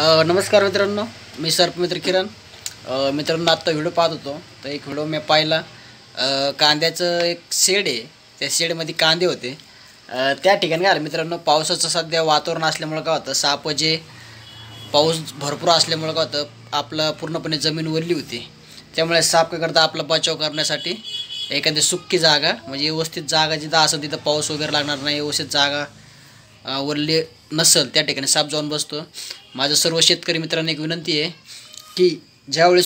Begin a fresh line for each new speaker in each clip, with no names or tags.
नमस्कार मित्रांनो, मी सर्पमित्र किरण. मित्रांनो, आत्ता व्हिडिओ पाहत होतो तर एक व्हिडिओ मी पाहिला. कांद्याचं एक शेड आहे, त्या शेडमध्ये कांदे होते. त्या ठिकाणी काय मित्रांनो, पावसाचं सध्या वातावरण असल्यामुळं काय होतं, साप जे पाऊस भरपूर असल्यामुळं काय होतं, आपलं पूर्णपणे जमीन ओरली होती. त्यामुळे साप काय करता, आपला बचाव करण्यासाठी एखादी सुक्की जागा, म्हणजे व्यवस्थित जागा जिथं असेल तिथं पाऊस वगैरे लागणार नाही, व्यवस्थित जागा वरली नसेल त्या ठिकाणी साप जाऊन बसतो. माझं सर्व शेतकरी मित्रांना एक विनंती आहे की ज्यावेळेस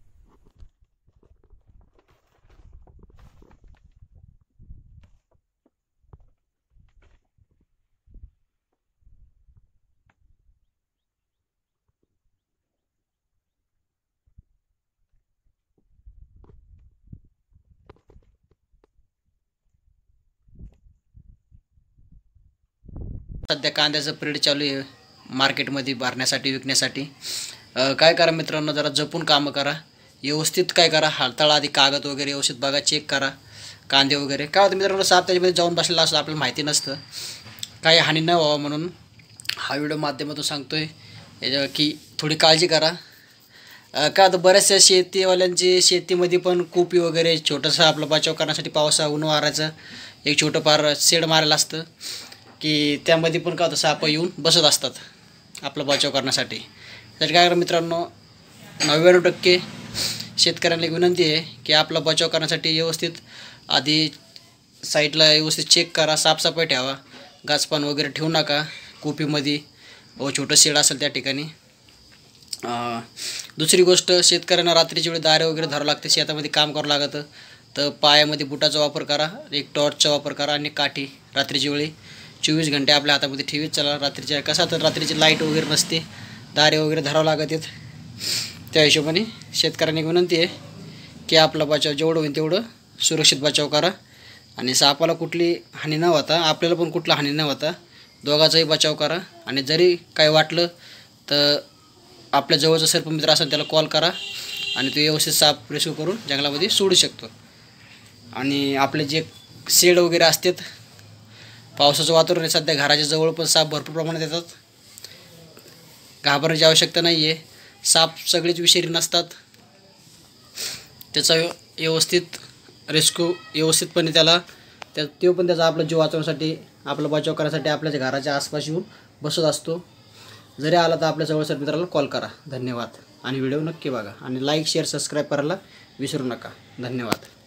सध्या कांद्याचं पिरियड चालू आहे मार्केटमध्ये भरण्यासाठी, विकण्यासाठी. काय करा मित्रांनो, जरा जपून कामं करा, व्यवस्थित काय करा, हाताळा आधी कागद वगैरे व्यवस्थित बघा, चेक करा कांदे वगैरे. काय होतं मित्रांनो, साप त्याच्यामध्ये जाऊन बसलेला असतं, आपल्याला माहिती नसतं, काही हानी न व्हावं म्हणून हा व्हिडिओ माध्यमातून सांगतोय की थोडी काळजी करा. काय होतं, बऱ्याचशा शेतीवाल्यांची शेतीमध्ये पण कुपी वगैरे छोटंसं आपलं बचाव करण्यासाठी पावसा ऊन वाराचं एक छोटं फार शेड मारायला असतं की त्यामध्ये पण काय होतं, साप येऊन बसत असतात आपला बचाव करण्यासाठी. तर काय करा मित्रांनो, 99% शेतकऱ्यांना एक विनंती आहे की आपला बचाव करण्यासाठी व्यवस्थित आधी साईडला व्यवस्थित चेक करा, साफसफाई ठेवा, गाचपान वगैरे ठेवू नका कुपीमध्ये व छोटं शेड असेल त्या ठिकाणी. दुसरी गोष्ट, शेतकऱ्यांना रात्रीच्या वेळी दारे वगैरे धरावं लागते, शेतामध्ये काम करावं लागतं, तर पायामध्ये बुटाचा वापर करा, एक टॉर्चचा वापर करा आणि काठी रात्रीच्या वेळी 24 घंटे आपल्या हातामध्ये ठेवीत चला. रात्रीच्या कसा तर रात्रीची लाईट वगैरे नसते, दारे वगैरे धरावं लागत आहेत. त्या हिशोबाने शेतकऱ्यांनी विनंती आहे की आपला बचाव जेवढं होईल तेवढं सुरक्षित बचाव करा आणि सापाला कुठली हानी न होता, आपल्याला पण कुठला हानी न होता, दोघांचाही बचाव करा. आणि जरी काय वाटलं तर आपल्या जवळचा सर्पमित्र असेल त्याला कॉल करा आणि तो व्यवस्थित साप रेस्क्यू करून जंगलामध्ये सोडू शकतो. आणि आपले जे शेड वगैरे असतात, पावसाचं वातावरण आहे सध्या, घराच्या जवळ पण साप भरपूर प्रमाणात येतात, घाबरण्याची आवश्यकता नाही आहे. साप सगळेच विषारी नसतात, त्याचा व्यवस्थित रेस्क्यू व्यवस्थितपणे तो पण त्याचा आपला जीव वाचवण्यासाठी, आपला बचाव करण्यासाठी आपल्या घराच्या आसपास येऊन बसत असतो. जरी आला तर आपल्या जवळच्या मित्राला कॉल करा. धन्यवाद. आणि व्हिडिओ नक्की बघा आणि लाईक, शेअर, सबस्क्राईब करायला विसरू नका. धन्यवाद.